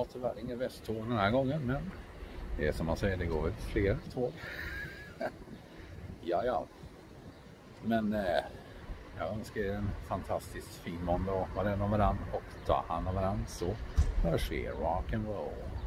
tyvärr ingen västtåg den här gången, men det är som man säger, det går väl fler tåg. Ja. Men jag önskar er en fantastiskt fin måndag, var den om varann, och ta hand om varann, så hörs vi rock and roll.